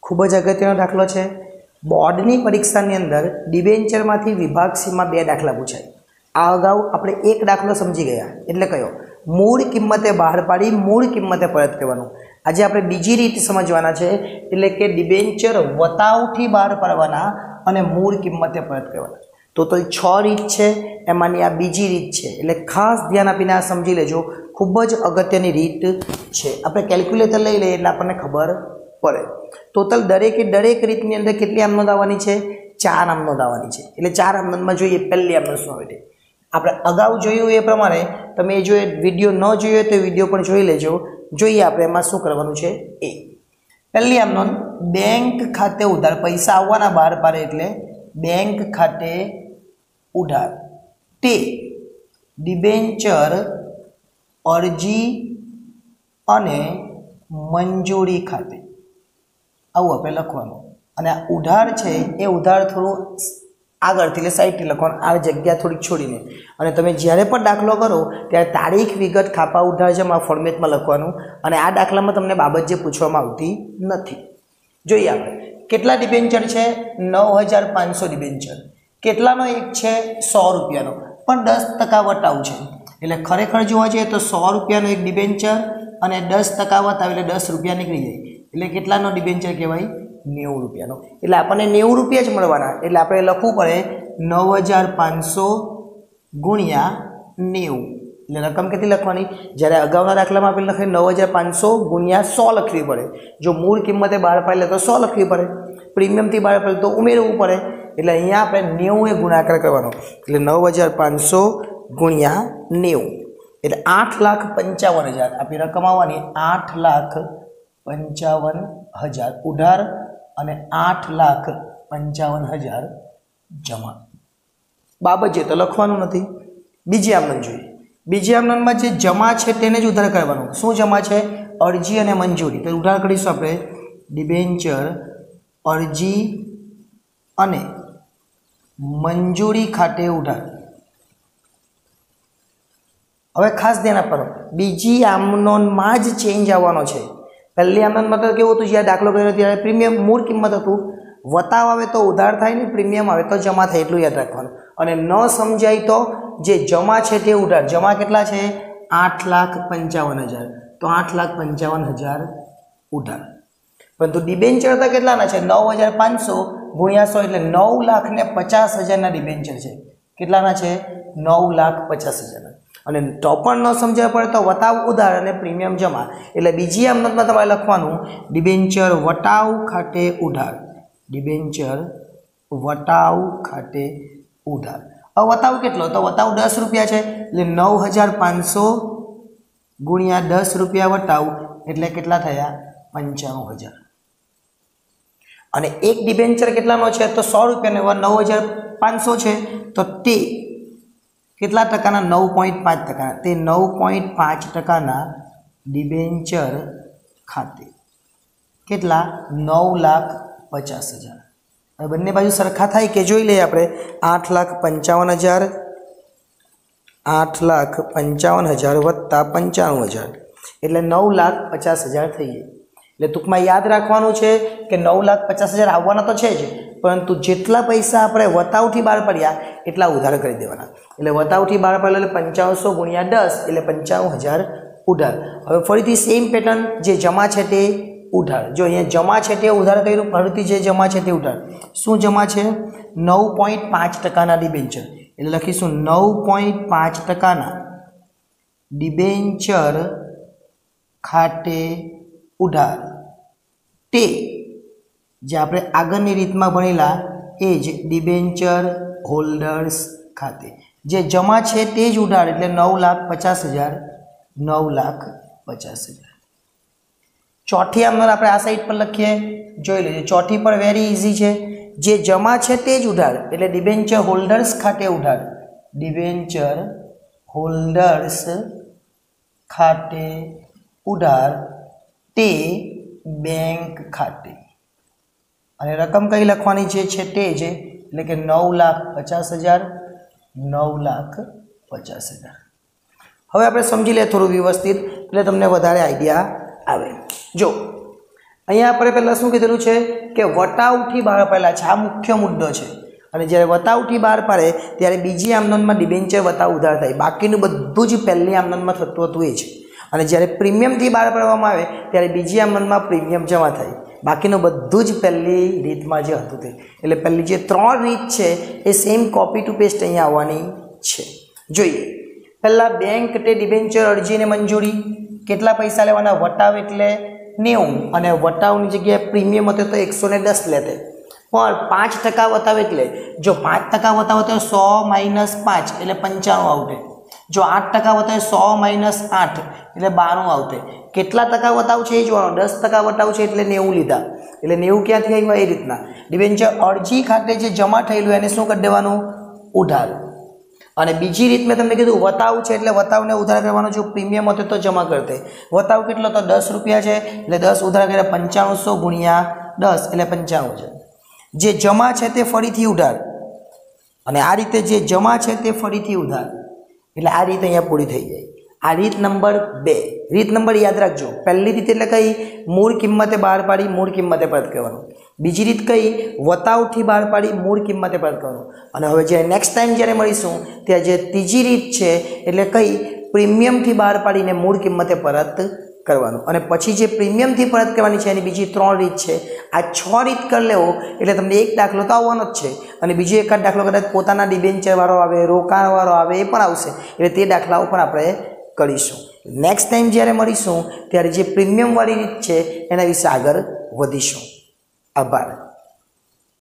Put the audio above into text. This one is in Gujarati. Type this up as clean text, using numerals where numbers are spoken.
खूब ज अगत्यनो दाखलो छे। बोर्डनी परीक्षानी अंदर डिबेन्चरमांथी विभाग सी में 2 दाखला पूछाय। आ अगाऊ आपणे एक दाखलो समझी गया एटले कयो मूळ किंमते बहार पाडी मूळ किंमते परत करवानुं। आजे आपणे बीजी रीत समझवाना छे एटले के डिबेन्चर वतावथी बहार पाडवाना अने मूळ किंमते परत करवाना। टोटल 6 रीत छे एमांनी आ बीजी रीत छे एटले खास ध्यान आपीने आ समझी लेजो। खूब ज अगत्यनी रीत छे। आपणे केल्क्युलेटर लई लईए एटले आपणे खबर पड़े। टोटल दरेके दरेक रीतनी अंदर केटली आम नोंधाववानी छे 4 आम नोंधाववानी छे। एटले 4 आम नोंधमां जोईए पहेली आम शुं आवे छे આપણે અગાઉ જોયું એ પ્રમાણે તમે જો વિડિયો ન જોયો તો વિડિયો પણ જોઈ લેજો। જોઈએ આપણે એમાં શું કરવાનું છે એ પહેલી આમ નોંધ બેંક ખાતે ઉધાર પૈસા આવવાના બહાર પાડે એટલે બેંક ખાતે ઉધાર તે ડિબેન્ચર અરજી અને મંજૂરી ખાતે આવું આપણે લખવાનું અને આ ઉધાર છે એ ઉધાર થોડું આગળથી એટલે સાઈડથી લખવાનું આ જગ્યા થોડીક છોડીને અને તમે જ્યારે પણ દાખલો કરો ત્યારે તારીખ વિગત ખાપા ઉધાર જમા ફોર્મેટમાં લખવાનું અને આ દાખલામાં તમને બાબત જે પૂછવામાં આવતી નથી। જોઈએ આપણે કેટલા ડિબેન્ચર છે 9500 ડિબેન્ચર કેટલાનો એક છે 100 રૂપિયાનો પણ 10% વટાવ છે એટલે ખરેખર જોવા જઈએ તો 100 રૂપિયાનો એક ડિબેન્ચર અને 10% વટાવ એટલે 10 રૂપિયા નીકળી જાય એટલે કેટલાનો ડિબેન્ચર કહેવાય 90 રૂપિયાનો એટલે આપણને 90 રૂપિયા જ મળવાના એટલે આપણે લખવું પડે 9500 ગુણ્યા 90 એટલે રકમ કેટલી લખવાની જ્યારે અગાઉના દાખલામાં આપણે લખે 9500 ગુણ્યા 100 લખવી પડે। જો મૂળ કિંમતે બહાર પાડે તો 100 લખવી પડે પ્રીમિયમથી બહાર પડે તો ઉમેરવું પડે એટલે અહીંયા આપણે 90 એ ગુણાકાર કરવાનો એટલે 9500 ગુણ્યા 90 એટલે 8,55,000 આપણી રકમ આવવાની 8,55,000 ઉધાર અને 8,55,000 जमा। बाबत जे तो लखवानुं नथी। बीजी आमनोंध जोईए। बीजी आमनोंधमां जे जमा छे तेने ज उधार करवानुं। शुं जमा छे अरजी अने मंजूरी तो उधार करीशुं आपणे डिबेन्चर अरजी अने मंजूरी खाते उधार। हवे खास ध्यान आपवानुं बीजी आमनोंधमां ज चेन्ज आववानो छे। पहली आमनोंध में तो केवुं हतुं ज्यारे दाखलो कर्यो त्यारे प्रीमियम मूळ किंमत हतुं वताव आवे तो उधार थाय ने प्रीमियम आवे तो जमा थाय एटલું યાદ રાખવાનું અને ન સમજાય તો જે જમા છે તે ઉધાર જમા કેટલા છે 8,55,000 તો 8,55,000 ઉધાર પરંતુ ડિબેન્ચર તો કેટલાના છે 9,500 ગુણ્યા 100 એટલે 9,50,000 ના ડિબેન્ચર છે કેટલાના છે 9,50,000 અને તો પણ ન સમજાય પડે તો વટાવ ઉધાર અને પ્રીમિયમ જમા એટલે બીજી આમનોંધમાં તમારે લખવાનું ડિબેન્ચર વટાવ ખાતે ઉધાર डिबेन्चर वटाव खाते उधार। अब वटाव केटलो तो वटाव 10 रुपया है એટલે 9,500 गुणिया 10 रुपया वटाव એટલે કેટલા થયા 95,000 અને એક ડિબેન્ચર કેટલાનો છે તો 100 રૂપિયાનો 9,500 છે તો તે કેટલા ટકાના 9.5% તે 9.5% ડિબેન્ચર ખાતે કેટલા 9,50,000 હવે બંને બાજુ સરખા થાય કે જોઈ લઈએ આપણે 8,55,000 8,55,000 વત્તા 95,000 એટલે 9,50,000 થઈ જાય એટલે ટૂંકમાં યાદ રાખવાનું છે કે 9,50,000 આવવાના તો છે જ પરંતુ જેટલા પૈસા આપણે વતાવથી બહાર પડ્યા એટલા ઉધાર કરી દેવાના એટલે વતાવથી બહાર પડ્યા એટલે 9500 ગુણ્યા 10 એટલે 95,000 ઉધાર। હવે ફરીથી સેમ પેટર્ન જે જમા છે તે उधार जो अहीं जमा है ते उधार कर्युं फरीथी जे जमा है ते उधार शुं जमा है 9.5% डिबेन्चर एटले लखीशुं 9.5% डिबेन्चर खाते उधार ते जे आपणे आगळनी रीतमां भणेला ए ज डिबेन्चर होल्डर्स खाते जे जमा है ते ज उधार एटले 9,50,000 9,50,000। चौथी आमनोंध आपणे आ साइड पर लखीए जोई लेजो चौथी पर वेरी इजी है जे जमा है ते ज उधार एटले डिबेन्चर होल्डर्स खाते उधार डिबेन्चर होल्डर्स खाते उधार ते बैंक खाते અને રકમ કઈ લખવાની છે તે જ એટલે કે 9,50,000 9,50,000। હવે આપણે સમજી લે થોડું વ્યવસ્થિત એટલે તમને વધારે આઈડિયા આવે। જો અહીંયા આપણે પહેલા શું કીધેલું છે કે વટાવથી બહાર પાડેલા છે, આ મુખ્ય મુદ્દો છે। અને જ્યારે વટાવથી બહાર પાડે ત્યારે બીજી આમનોંધમાં ડિબેન્ચર વટાવ ઉધાર થાય, બાકીનું બધું જ પહેલી આમનોંધમાં થતું હતું એ છે। અને જ્યારે પ્રીમિયમથી બહાર પાડવામાં આવે ત્યારે બીજી આમનોંધમાં પ્રીમિયમ જમા થાય, બાકીનું બધું જ પહેલી રીતમાં જે હતું તે। એટલે પહેલી જે 3 રીત છે એ સેમ કોપી ટુ પેસ્ટ અહીંયા આવવાની છે। જોઈએ પહેલાં બેંક તે ડિબેન્ચર અરજીને મંજૂરી, કેટલા પૈસા લેવાના, વટાવ એટલે 90 અને વટાવની જગ્યાએ પ્રીમિયમ હતો તો 110 લેતે, પણ 5% વટાવ એટલે જો 5% વટાવ તો 100 - 5 એટલે 95 આવતે, જો 8% વટાવ 100 - 8 એટલે 92 આવતે। કેટલા ટકા વટાવ છે એ જોવાનો, 10% વટાવ છે એટલે 90 લીધા, એટલે 90 ક્યાંથી આવ્યા એ રીતના ડિબેન્ચર અરજી ખાતે જે જમા થયેલું એને શું કરી દેવાનું, ઉધાર। અને બીજી રીત મેં તમને કીધું વટાવ છે એટલે વટાવને ઉધાર કરવાનો, જો પ્રીમિયમ હતો તો જમા કરતે, વટાવ કેટલો તો 10 રૂપિયા છે એટલે 10 ઉધાર કરે 9500 ગુણ્યા 10 એટલે 95 છે। જે જમા છે તે ફરીથી ઉધાર, અને આ રીતે જે જમા છે તે ફરીથી ઉધાર, એટલે આ રીત અહીંયા પૂરી થઈ જાય। આ રીત નંબર 2। રીત નંબર યાદ રાખજો, પહેલી રીત એટલે કઈ, મૂળ કિંમતે બહાર પાડી મૂળ કિંમતે પરત કરવાનું, બીજી રીત કઈ, વટાવથી બહાર પાડી મૂળ કિંમતે પરત કરવાનું, અને હવે જ્યારે નેક્સ્ટ ટાઈમ જ્યારે મળીશું ત્યાં જે ત્રીજી રીત છે એટલે કઈ, પ્રીમિયમથી બહાર પાડીને મૂળ કિંમતે પરત કરવાનું, અને પછી જે પ્રીમિયમથી પરત કરવાની છે એની બીજી 3 રીત છે। આ 6 રીત કરી લેવો એટલે તમને એક દાખલો તો આવવાનો જ છે, અને બીજો એકાદ દાખલો કદાચ પોતાના ડિબેન્ચરવાળો આવે, રોકાણવાળો આવે એ પણ આવશે, એટલે તે દાખલાઓ પણ આપણે કરીશું। નેક્સ્ટ ટાઈમ જ્યારે મળીશું ત્યારે જે પ્રીમિયમવાળી રીત છે એના વિશે આગળ વધીશું। આભાર।